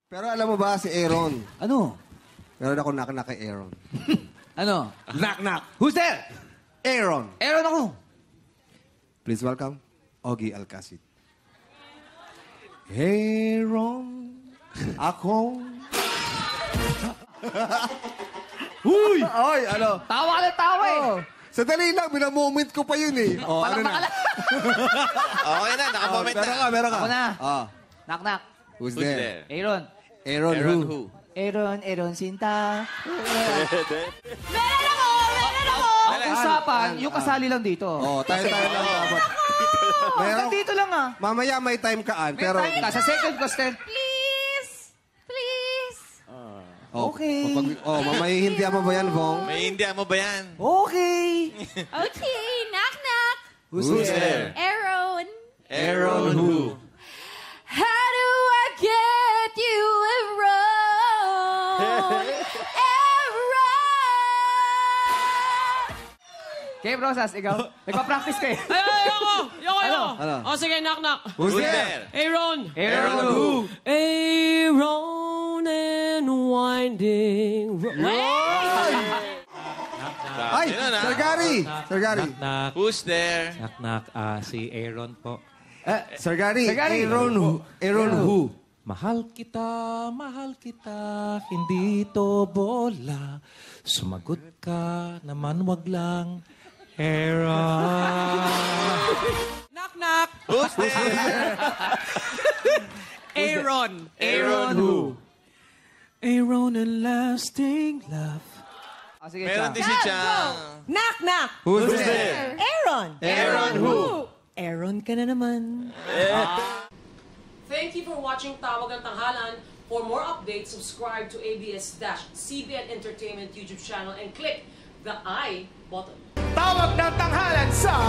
Pero alam mo ba si Aaron? Ano? Meron ako knock-knock kay Aaron. Ano? Knock-knock. Who's there? Aaron. Aaron ako. Please welcome, Ogie Alcacid. Aaron, ako. Uy! Oy, ano? Tawa ka ng tawa eh. Oh. Sandali lang, binamoment ko pa yun eh. Oh, ano na? Okay na, nakamoment na. Meron ka. Ako na. Oh. Knock, knock. Who's there? Aaron. Aaron who? Aaron Sinta. Meron ako! Ang usapan, yung kasali lang dito. Oh, tayo lang dapat. Meron. Dito lang ah. Mamaya may time kaan, May pero... time ka. Sa second question. Please! Please! Oh, Okay. mamahihindihan mo ba yan, Vhong? May hindi mo ba yan? Okay. Okay, knock knock! Who's there? Aaron! Aaron who? How do I get you Aaron? Okay, Rosas, ikaw. Nagpa-practice ka eh. Ayoko! Ano? O, sige, knock, knock. Who's there? Aaron! Aaron who? Aaron and winding... Ay, Sir Gary! Sir Gary! Knock, Who's there? knock, knock. Si Aaron po. Sir Gary, Sir Gary. Aaron who? Mahal kita, hindi to bola. Sumagot ka, naman wag lang. Aaron. Knock, knock. Who's there? Aaron. Aaron who? Aaron and lasting love. Sige, Meron din si Chang. Knock, knock! Who's there? Aaron! Aaron who? Aaron ka na naman. Thank you for watching Tawag ng Tanghalan. For more updates, subscribe to ABS-CBN Entertainment YouTube channel and click the I button. Tawag ng Tanghalan sa